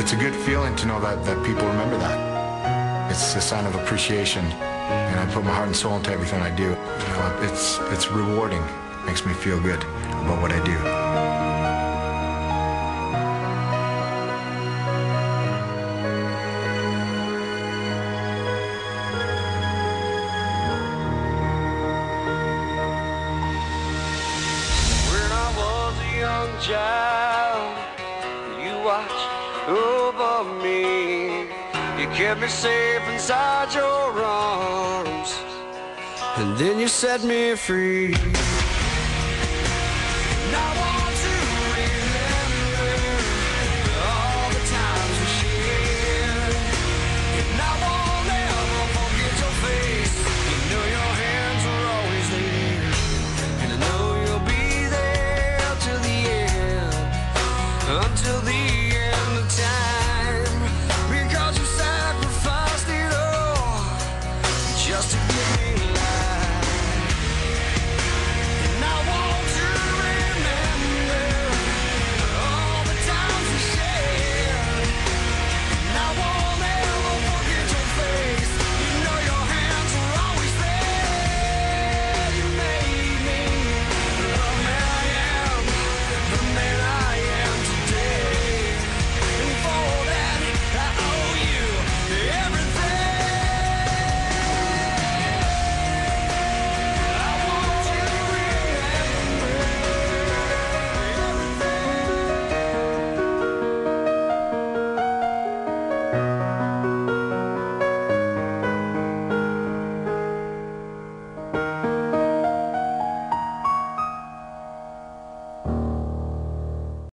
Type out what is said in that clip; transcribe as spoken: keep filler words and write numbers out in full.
it's a good feeling to know that, that people remember that. It's a sign of appreciation, and I put my heart and soul into everything I do. You know, it's, it's rewarding. It makes me feel good about what I do. Young child, you watched over me. You kept me safe inside your arms, and then you set me free.